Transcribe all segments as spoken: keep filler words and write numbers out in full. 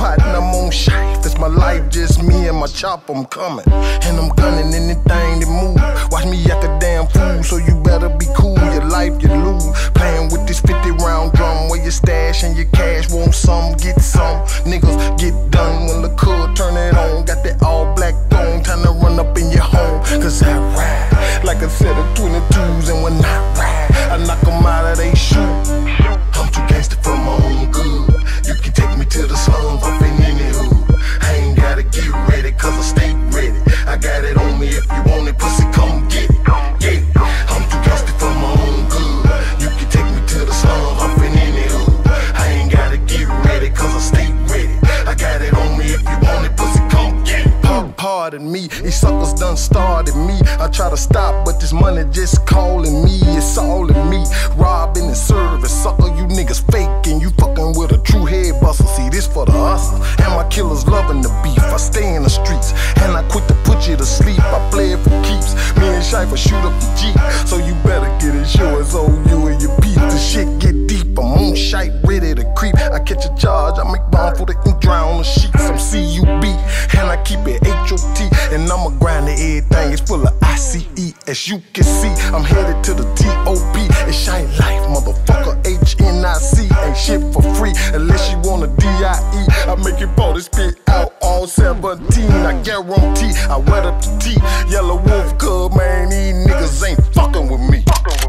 pot and I'm on shite. That's my life, just me and my chop, I'm coming. And I'm gunning anything that move. Watch me act a damn fool, so you better be cool. Your life, you lose. Playing with this fifty round drum where you stash and your cash. Want some, get some. Niggas get done when the could turn it on. Got that all black on, time to run up in your home. Cause I ride like a set of twenty-twos, and when I ride, I knock them out of they shoe. I'm too gangster for my own good. You can take me to the slums, I'm in any hood. I ain't gotta get ready, cause I stay ready. I got it on me, if you want it, pussy, come get it. Yeah, I'm too gangster for my own good. You can take me to the slums, I'm in any hood. I ain't gotta get ready, cause I stay ready. I got it on me, if you want it, pussy, come get it. Pardon me, these suckers done started me. I try to stop, but this money just calling me. It's all in me, robbing and serving. Sucker, you niggas faking, you fucking with a true head buster. See, this for the hustle, and my killers loving the beef. I stay in the streets, and I quit to put you to sleep. I play it for keeps, me and Shyper shoot up the Jeep. So you better get insurance on you and your beef. The shit get deep, I'm on shite, ready to creep. I catch a charge, I make bomb for the ink dry on the sheets. I'm C U B, and I keep it H O T, and I'ma grind to everything. It's full of I C E, as you can see. I'm headed to the T O P. It's Shite Life, motherfucker. H N I C ain't shit for free unless you want a D I E. I make it ball to spit out all seventeen. I guarantee I wet up the T. Yellow Wolf Cub, man, these niggas ain't fucking with me.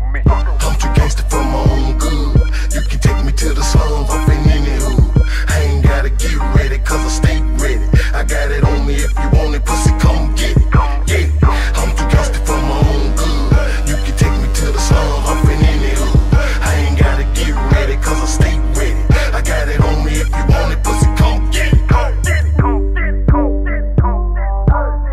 I'm too gangster for my own good. You can take me to the slums, I'm in any hood. I ain't gotta get ready, cause I stay ready. I got it on me, if you want it, pussy, come get it. Yeah, I'm too gangster for my own good. You can take me to the slums, I'm in any hood. I ain't gotta get ready, cause I stay ready. I got it on me, if you want it, pussy, come get it. Come get it, come get it, come get it, come get it.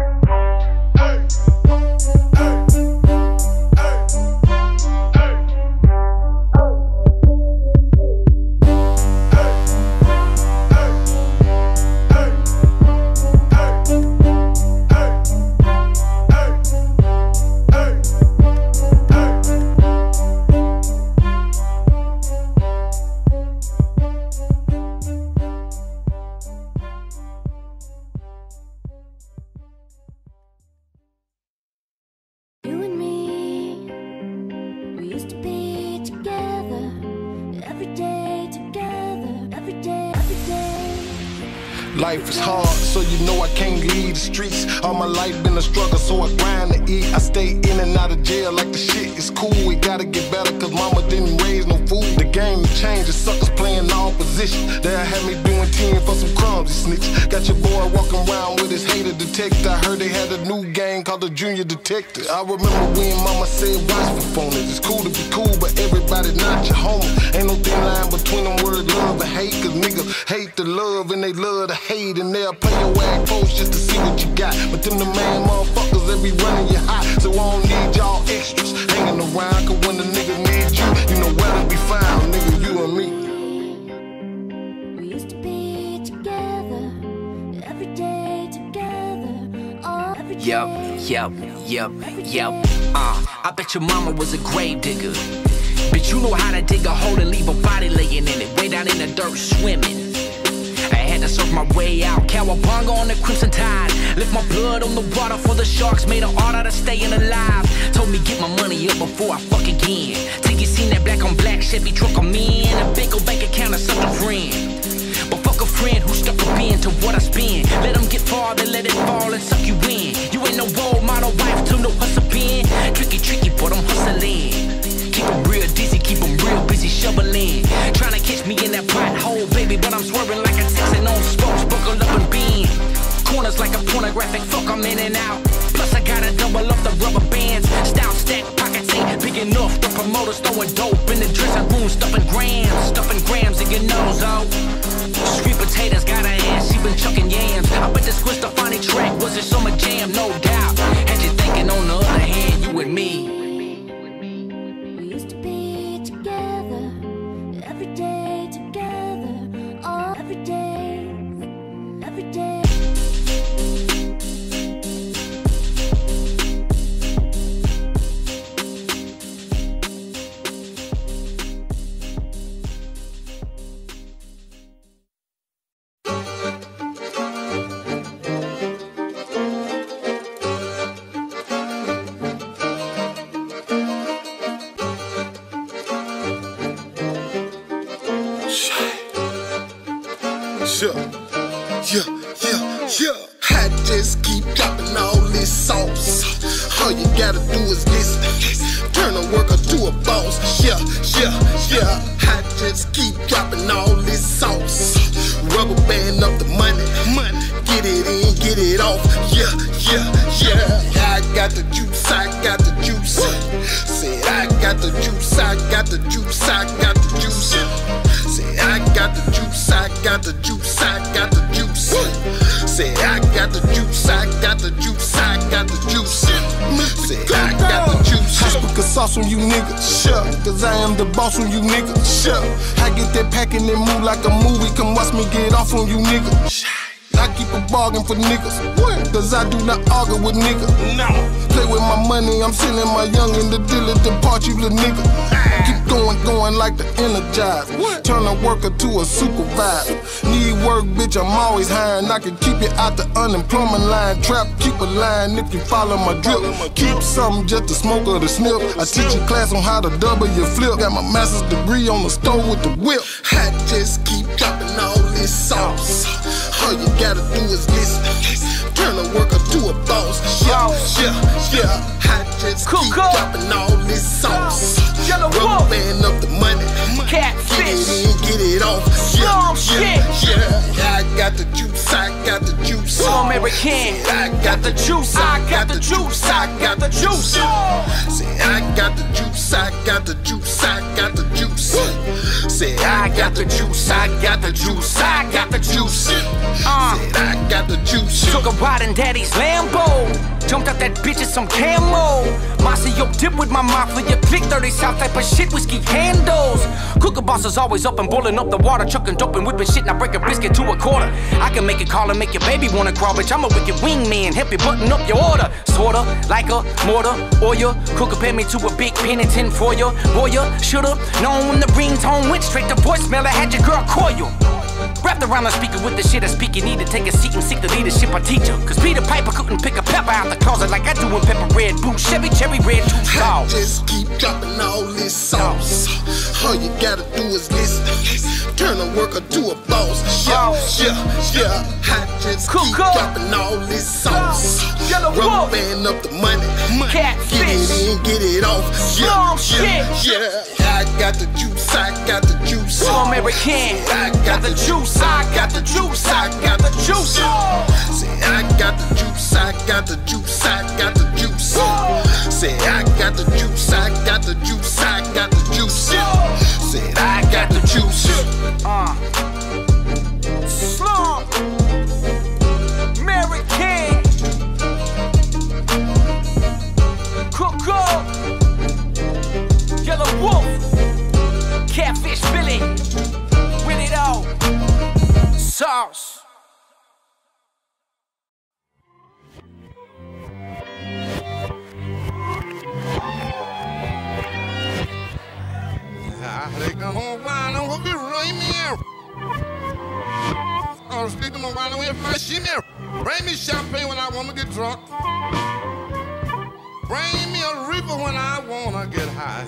Life is hard, so you know I can't leave the streets. All my life been a struggle, so I grind to eat. I stay in and out of jail like the shit is cool. We gotta get better, cause mama didn't raise no fool. The game changes, suckers playing all positions. They'll have me doing ten for some crumbs, you snitch. Got your boy walking around with his hater detector. I heard they had a new gang called the Junior Detectives. I remember when mama said watch for phonies. It's cool to be cool, but everybody not your homie. Ain't no thin line between them words love and hate. Cause niggas hate the love and they love the hate. And they'll play your ass close just to see what you got. But them the man motherfuckers that be running you hot. So I don't need y'all extras hanging around. Cause when the nigga need you, you know where to be found. Nigga, you and me. We used to be together, every day together, all every day. Yep, yep, yep, yep. Uh, I bet your mama was a grave digger. Bitch, you know how to dig a hole and leave a body laying in it, way down in the dirt swimming. I had to surf my way out, cowabunga on the crimson tide. Lift my blood on the water for the sharks, made an art out of staying alive. Told me get my money up before I fuck again. Till you seen that black on black Chevy truck I'm in. A big old bank account of such a friend. But fuck a friend who stuck a pin to what I spend. Let them get far, then let it fall and suck you in. You ain't no role model wife to no hustle pin. Tricky, tricky, but I'm hustling. Keep them real dizzy, keep them real busy shoveling. Trying to catch me in that pothole, baby, but I'm swerving like a Texan on spokes, buckle up and beam. Corners like a pornographic, fuck, I'm in and out. Plus I gotta double up the rubber bands. Style stack, pockets ain't big enough. The promoters throwing dope in the dressing room, stuffing grams, stuffing grams in your nose, oh. Sweet potatoes got her ass, she been chucking yams. I bet this Gwen Stefani track was a summer jam, no doubt. Had you thinking on the other hand, you and me. Every day together, all every day, every day. Yeah, yeah, yeah, yeah. I just keep dropping all this sauce. All you gotta do is listen. Turn a worker to a boss. Yeah, yeah, yeah. I just keep dropping all this sauce. Rubber band up the money. Money. Get it in, get it off. Yeah, yeah, yeah. I got the juice, I got the juice. Said I got the juice, I got the juice, I got the juice. Say I got the juice, I got the juice, I got the juice. Say I got the juice, I got the juice, I got the juice. Say I got the juice. I speak a sauce on you niggas, sure. Cause I am the boss on you niggas, sure. I get that pack and then move like a movie. Come watch me get off on you niggas. I keep a bargain for niggas, cause I do not argue with niggas. No. Play with my money, I'm sending my youngin' the dealer depart, you little nigga. Keep going, going like the Energize. Turn a worker to a supervisor. Need work, bitch, I'm always hiring. I can keep you out the unemployment line. Trap, keep a line if you follow my drip. Keep something just to smoke or to sniff. I teach a class on how to double your flip. Got my master's degree on the stove with the whip. I just keep dropping all this sauce. All you gotta do is listen. Turn a worker to a boss. Yeah, yeah, yeah. I just cool, keep cool. dropping all this sauce. Yellow Rubber band up the money. Catfish. Get it in, get it off. Yeah, yeah, yeah. I got the juice, I got the juice. So American. I got the juice, I got the juice, I got the juice. Say I got the juice, I got the juice, I got the juice. Say I got the juice, I got the juice, I got the juice. Uh, Said I got the juice. Took a ride in daddy's Lambo. Jumped out that bitch in some camo. Maceo dip with my mafia. Click thirty South type of shit, whiskey handles. Cooker boss is always up and boiling up the water. Chucking dope and whipping shit. Now break a biscuit to a quarter. I can make it call and make your baby wanna crawl, bitch. I'm a wicked wingman. Help you button up your order. Sorta, like a mortar, oil. Cooker paid me to a big penitent for you. Boy, you shoulda known when the ringtone went straight to voicemail. I had your girl call you. Wrapped around the speaker with the shit I speak. You need to take a seat and seek the leadership I teach you. Cause Peter Piper couldn't pick a pepper out the closet like I do in Pepper Red Boots. Chevy Cherry Red two I Stars. just keep dropping all this sauce. All you gotta do is listen. Turn a worker to a boss. Yeah, yeah, yeah. I just Cool, keep cool. dropping all this sauce. Yellow Rubber wolf. band up the money. Catfish. Get it in, get it off. Yeah, Strong yeah, shit. yeah. I got the juice, I got the juice. So American. I got the juice, I got the juice, I got the juice. Say I got the juice, I got the juice, I got the juice. Say I got the juice, I got the juice, I got the juice. Said I got the juice. Uh. Slum. American. Coco. Yellow Wolf. Catfish Billy. With it all. Sauce. They come on wine and we'll be right here. I'm speaking of wine and we'll find shit here. Bring me champagne when I want to get drunk. Bring me a reaper when I want to get high.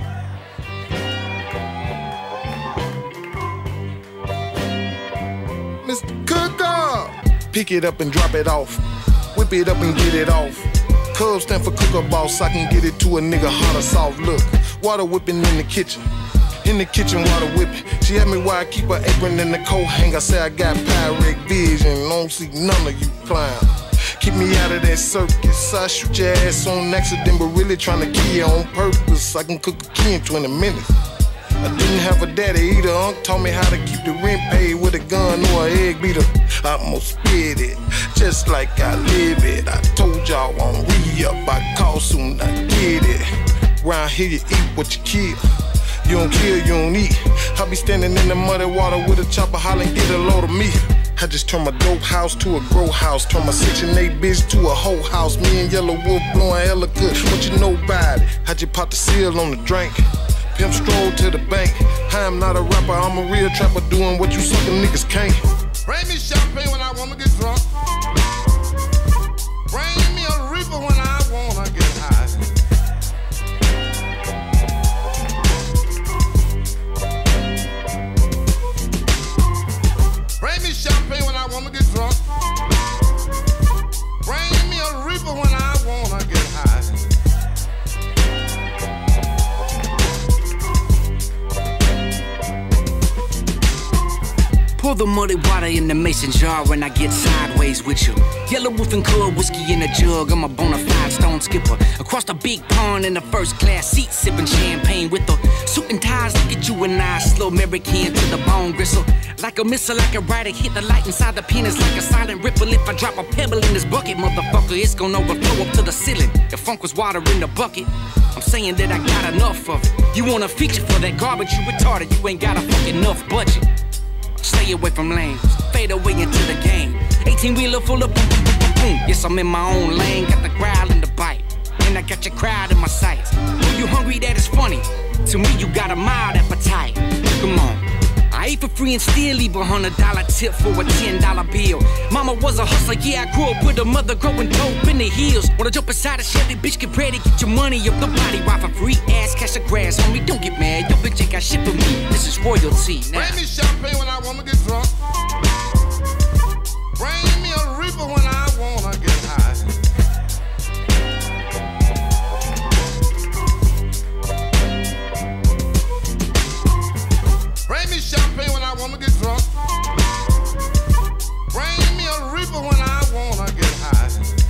Mister Cooker, pick it up and drop it off. Whip it up and get it off. Cubs stand for cooker boss. I can get it to a nigga hot or soft. Look, water whipping in the kitchen. In the kitchen, water whipping. She had me why I keep her apron in the coat hang. I say I got Pyrex vision. Don't see none of you clown. Keep me out of that circus. I shoot your ass on accident, but really trying to kill you on purpose. I can cook a key in twenty minutes. I didn't have a daddy either. Unc taught me how to keep the rent paid with a gun or an egg beater. I almost spit it, just like I live it. I told y'all on re-up, I call soon, I get it. Round here you eat what you kill. You don't kill, you don't eat. I be standing in the muddy water with a chopper hollering, get a load of meat. I just turned my dope house to a grow house. Turned my section eight bitch to a whole house. Me and Yellow Wolf blowing hella good. What you know about it? I just popped the seal on the drink. Pimp stroll to the bank. I am not a rapper, I'm a real trapper doing what you suckin' niggas can't. Bring me champagne when I wanna get drunk. Bring me a reaper when I wanna get high. Bring me champagne. muddy water in the mason jar when I get sideways with you. Yellow Wolf and Club whiskey in a jug. I'm a bona fide stone skipper. Across the big pond in the first class seat, sipping champagne with the suit and ties. Look at you and I, slow American to the bone gristle. Like a missile, like a rider, hit the light inside the penis like a silent ripple. If I drop a pebble in this bucket, motherfucker, it's gonna overflow up to the ceiling. The funk was water in the bucket. I'm saying that I got enough of it. You want a feature for that garbage, you retarded. You ain't got a fucking enough budget. Stay away from lanes, fade away into the game. eighteen wheeler full of boom, boom, boom, boom, boom. Yes, I'm in my own lane, got the growl and the bite. And I got your crowd in my sights. When you hungry, that is funny. To me, you got a mild appetite. Come on. I ate for free and still leave a hundred dollar tip for a ten dollar bill. Mama was a hustler, yeah, I grew up with a mother growing dope in the hills. Wanna jump inside a Chevy, bitch, get ready, get your money up the body. Ride for free, ass, cash the grass, homie, don't get mad. Yo, bitch ain't got shit for me, this is royalty. Now. Bring me champagne when I wanna get drunk. Bring me a reaper when I wanna get high. Bring me champagne when I wanna get drunk. Bring me a reaper when I wanna get high.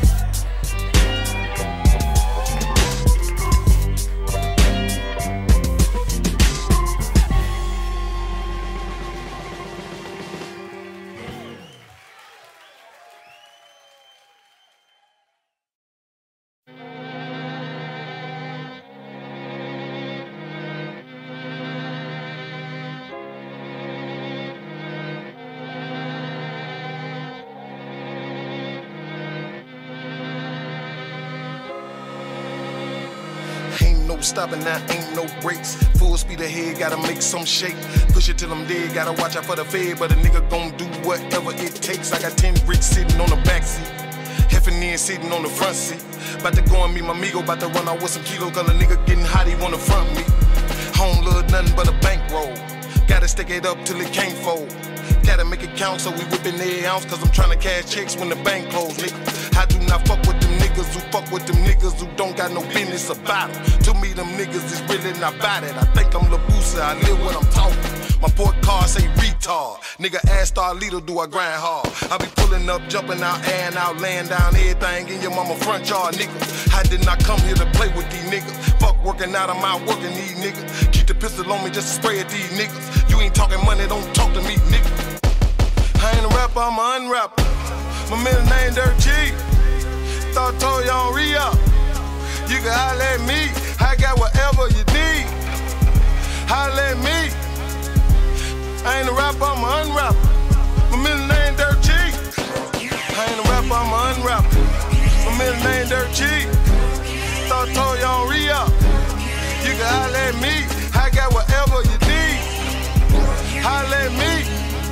Stopping now, ain't no brakes. Full speed ahead, gotta make some shake. Push it till I'm dead, gotta watch out for the fed. But a nigga gon' do whatever it takes. I got ten bricks sitting on the back seat. Heffin' in sitting on the front seat. About to go and meet my amigo, about to run out with some kilos. Cause a nigga getting hot, he wanna front me. Home love nothing but a bankroll. Gotta stick it up till it can't fold. Gotta make it count, so we whipping every ounce. Cause I'm tryna cash checks when the bank close, nigga. I do not fuck with them niggas who fuck with them niggas who don't got no business about it. To me, them niggas is really not about it. I think I'm LaBusa, I live what I'm talking. My port car say retard. Nigga ass star leader, do I grind hard? I be pulling up, jumping out, airing out, laying down everything in your mama front yard, nigga. I did not come here to play with these niggas. Fuck working out, I'm out working these niggas. Keep the pistol on me just to spray at these niggas. You ain't talking money, don't talk to me, nigga. I ain't a rapper, I'm an unrapper. My middle name Dirt G. Thought told you on re-up. You can holler at me. I got whatever you need. Holler at me. I ain't a rapper, I'm an unrapper. My middle name Dirt G. I ain't a rapper, I'm an unrapper. My middle name Dirt G. Thought told you on re-up. You can holler at me. I got whatever you need. Holler at me.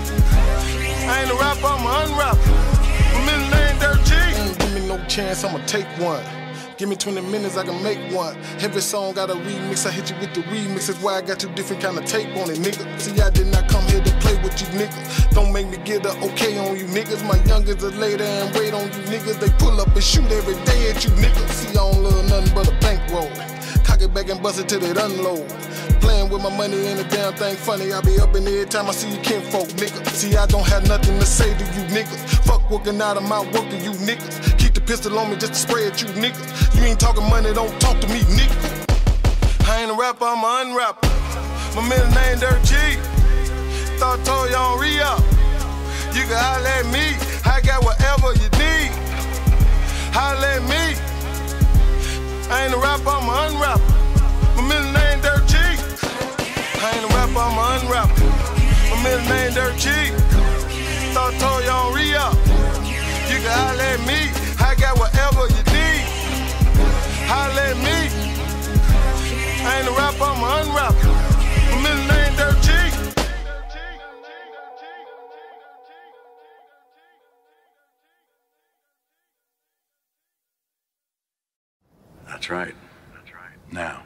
I ain't a rapper, I'm an unrapper. My middle name Dirt G. Ain't give me no chance, I'ma take one. Give me twenty minutes, I can make one. Every song got a remix, I hit you with the remix. That's why I got two different kind of tape on it, nigga. See, I did not come here to play with you niggas. Don't make me get a okay on you niggas. My youngins are later and wait on you niggas. They pull up and shoot every day at you niggas. See, I don't love nothing but a bankroll. Cock it back and bust it till it unload. Playing with my money ain't a damn thing funny. I be up in every time I see you kinfolk, nigga. See, I don't have nothing to say to you niggas. Fuck working out, I'm out working you niggas. Keep the pistol on me just to spray at you niggas. You ain't talking money, don't talk to me, nigga. I ain't a rapper, I'm an unrapper. My middle name Dirt G. Thought told you on re-up. You can holler at me. I got whatever you need. Holler at me. I ain't a rapper, I'm an unrapper. My middle name Dirt G. I ain't a rapper, I'm an unrapper. My middle name Dirt G. Thought told you on re-up. You can holler at me. I got whatever you need. Holler at me. I ain't a rapper, I'm an unrapper. My middle name Dirt G. That's right. Now,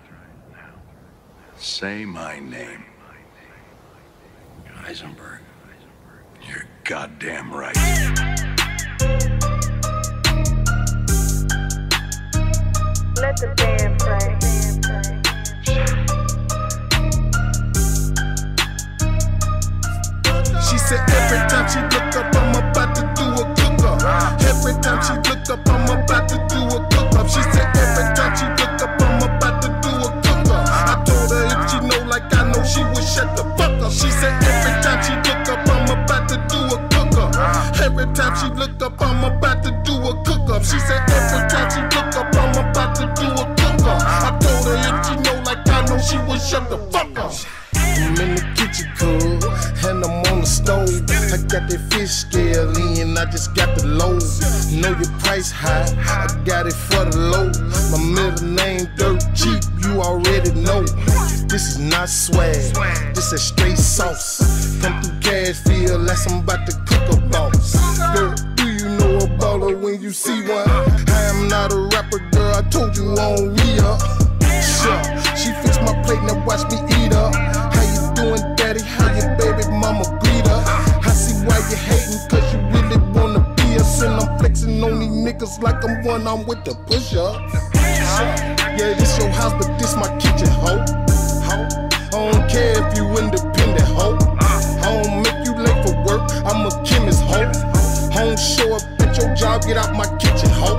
say my name. Heisenberg. You're goddamn right. Let the band play. She said every time she look up, I'm about to do a cook up. Every time she look up, I'm about to do a cook up. She said every time she look up, I'm about to do a cook up. I told her if she know like I know, she would shut the fuck up. She said every time she look up, I'm about to do a cook up. Every time she look up, I'm about to do a cook up. She said every time she look up, I'm about to do a cook up. I told her if she know like I know, she would shut the fuck up. I'm in the kitchen, cool, and I'm on the stove. I got that fish scale in, I just got the load. Know your price high, I got it for the low. My middle name dirt cheap, you already know. This is not swag, this is straight sauce. Come through Cashville, like I'm about to cook a boss. Girl, do you know a baller when you see one? I am not a rapper, girl, I told you on re-up. Sure, she fixed my plate, now watch me eat up. Daddy, how your baby mama greet her? I see why you hating, cause you really wanna be us. And I'm flexing on these niggas like I'm one, I'm with the push-ups. Yeah, this your house, but this my kitchen, ho. I don't care if you independent, ho. I don't make you late for work, I'm a chemist, ho. I don't show up at your job, get out my kitchen, ho.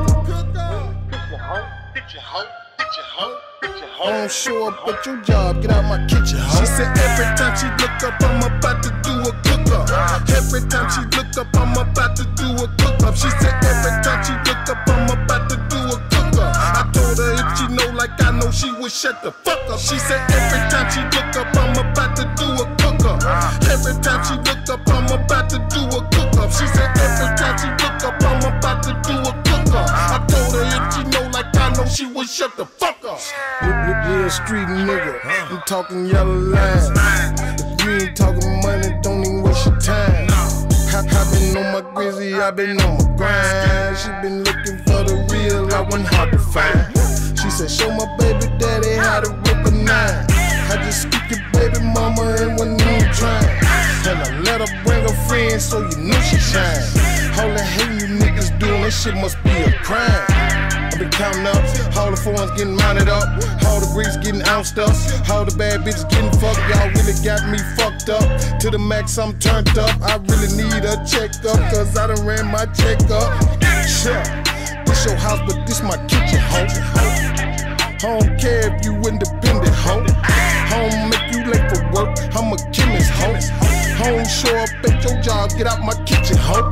I don't show up at your job, get out my kitchen, ho. She said every time she look up, I'm about to do a cook up. Every time she look up, I'm about to do a cook up. She said every time she look up, I'm about to do a cook up. I told her if she know like I know, she would shut the fuck up. She said every time she look up, I'm about to do a cook up. Every time she look up, I'm about to do a cook up. She said every time she look up, I'm about to do a cook up. I told her if she know like I know, she would shut the fuck up. Real street nigga, I'm talking yellow line. If you ain't talking money, don't even waste your time. I, I been on my grizzly, I been on my grind. She been looking for the real, I wasn't hard to find. She said, show my baby daddy how to rip a nine. I just scooped your baby mama and wasn't even trying. And I let her bring her friends so you know she shine. All that hate you niggas doing, that shit must be a crime. I been counting up, all the phones getting mounted up, all the bricks getting ounced up, all the bad bitches getting fucked. Y'all really got me fucked up. To the max, I'm turned up. I really need a checkup, cause I done ran my checkup. Sure, this your house, but this my kitchen, ho. I don't care if you independent, ho. I don't make you late for work, I'm a chemist, ho. I don't show up at your job, get out my kitchen, ho.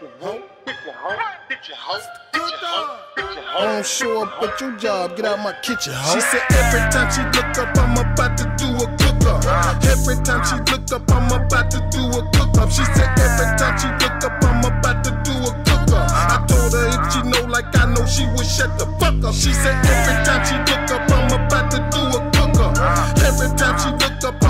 I don't show up at your job, get out my kitchen, ho. She said every time she look up, I'm about to do a cook up. Every time she look up, I'm about to do a cook up. She said every time she look up, I'm about to do a cook up. I told her if she know like I know, she would shut the fuck up. She said every time she look up, I'm about to do a cook up. Every time she look up,